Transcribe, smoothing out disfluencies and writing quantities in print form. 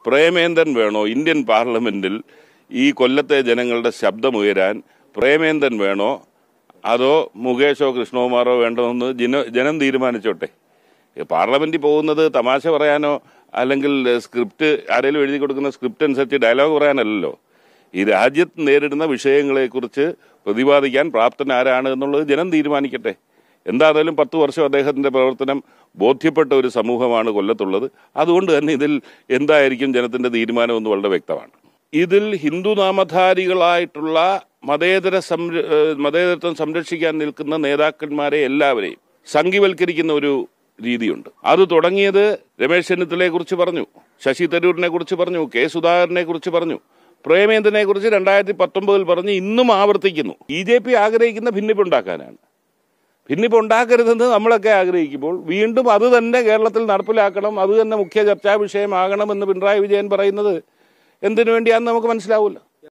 പ്രേമേന്ദ്രൻ വേണോ ഇന്ത്യൻ പാർലമെന്റിൽ ഈ കൊല്ലത്തെ ജനങ്ങളുടെ ശബ്ദമുയരാൻ? പ്രേമേന്ദ്രൻ വേണോ അതോ മുകേഷോ കൃഷ്ണകുമാറോ വേണ്ടതെന്ന് ജനം തീരുമാനിച്ചോട്ടെ. പാർലമെന്റിൽ പോകുന്നത് തമാശ പറയാനോ അല്ലെങ്കിൽ സ്ക്രിപ്റ്റ് ആരെങ്കിലും എഴുതി കൊടുക്കുന്ന സ്ക്രിപ്റ്റ് അനുസരിച്ച് ഡയലോഗ് പറയാനല്ലല്ലോ. ഈ രാജ്യത്ത് നേരിടുന്ന വിഷയങ്ങളെക്കുറിച്ച് പ്രതിപാദിക്കാൻ പ്രാപ്തൻ ആരാണ് എന്നുള്ളത് ജനം തീരുമാനിക്കട്ടെ. എന്തായാലും 10 വർഷം അദ്ദേഹത്തിന്റെ പ്രവർത്തനം ബോധ്യപ്പെട്ട ഒരു സമൂഹമാണ് കൊല്ലത്തുള്ളത്. അതുകൊണ്ട് തന്നെ ഇതിൽ എന്തായിരിക്കും ജനത്തിന്റെ തീരുമാനം എന്ന് വളരെ വ്യക്തമാണ്. ഇതിൽ ഹിന്ദു നാമധാരികളായിട്ടുള്ള മതേതരത്വം സംരക്ഷിക്കാൻ നിൽക്കുന്ന നേതാക്കന്മാരെ എല്ലാവരെയും സംഘിവൽക്കരിക്കുന്ന ഒരു രീതിയുണ്ട്. അത് തുടങ്ങിയത് രമേശ് ചെന്നിത്തലയെ കുറിച്ച് പറഞ്ഞു, ശശി തരൂരിനെ കുറിച്ച് പറഞ്ഞു, കെ സുധാകരനെ കുറിച്ച് പറഞ്ഞു, പ്രേമേന്ദ്രനെ കുറിച്ച് 2019 പറഞ്ഞ് ഇന്നും ആവർത്തിക്കുന്നു. BJP ആഗ്രഹിക്കുന്ന ഭിന്നിപ്പുണ്ടാക്കാനാണ്. ഭിന്നിപ്പുണ്ടാക്കരുതെന്ന് നമ്മളൊക്കെ ആഗ്രഹിക്കുമ്പോൾ വീണ്ടും അത് തന്നെ കേരളത്തിൽ നടപ്പിലാക്കണം, അത് തന്നെ മുഖ്യ ചർച്ചാ വിഷയമാകണമെന്ന് പിണറായി വിജയൻ പറയുന്നത് എന്തിനു വേണ്ടിയാണെന്ന് നമുക്ക് മനസ്സിലാവില്ല.